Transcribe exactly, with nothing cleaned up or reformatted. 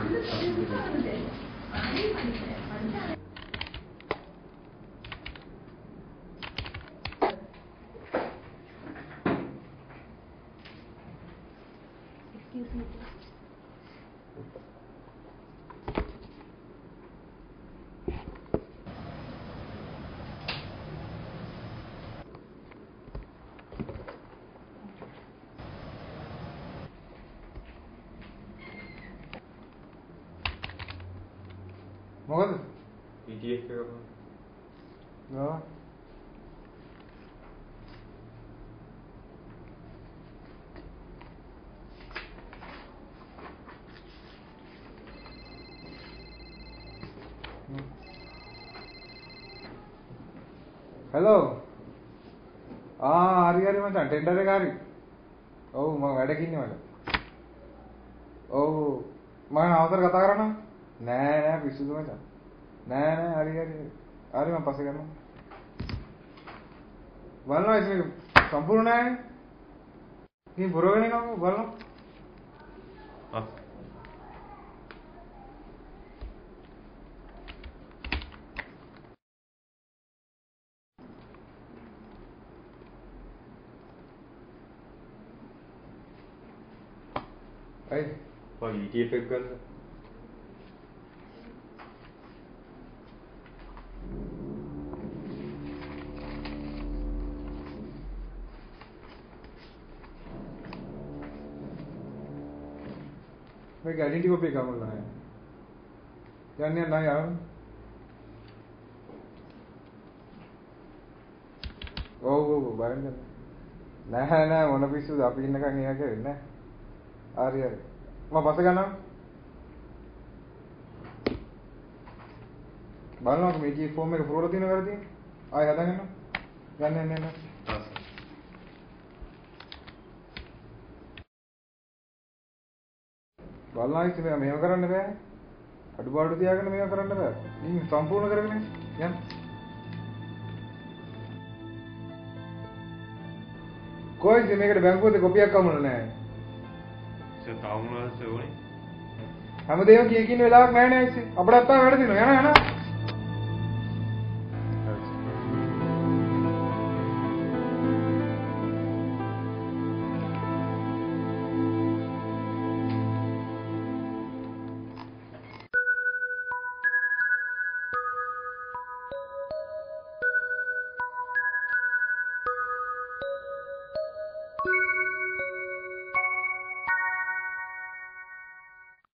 Excuse me. මොකද? E T F එක නෝ. Hello ආ හරි හරි මචං ටෙන්ඩර් එක හරි. ඔව් මම වැඩක ඉන්නේ මචං. ඔව් මම අවසර කතා කරන්න. නෑ නෑ පිස්සුද මචං. නෑ නෑ හරි හරි. හරි මම පස්සේ කරනවා. බලනවා ඒක සම්පූර්ණ නෑනේ. ඉතින් පුරවගෙන යනවා බලනවා. ආ අයි ඔය E T F එක ගන්න. මේක ඇඩිටිටි කොපි එක ගමු නෑ. යන්නේ නැහැ යාර. ඔව් ඔව් බලන්න. නෑ නෑ මොන පිස්සුද අපි ඉන්නකන් එයා කරන්නේ නෑ. හරි හරි. මම පස්සේ ගන්නවා. බලනවා මේකේ ෆෝම් එක පුරවලා තියෙනවද කියලා තියෙන්නේ. ආයෙ හදාගන්න. යන්න යන්න යන්න. බලනවා ඉතින් මේව මේව කරන්න බෑ. අඩුපාඩු තියාගෙන මේව කරන්න බෑ. ඉතින් සම්පූර්ණ කරගෙන යන්න. කොයිද මේකට බැංකුවේ කොපියක් අමුණ නැහැ. සර් තාම මොනවද සර් ඕනේ? හැමදේම කිය කින වෙලාවක් නැහැ නේද? අපිට අත්තා වැඩ දිනවා. යනවා යනවා.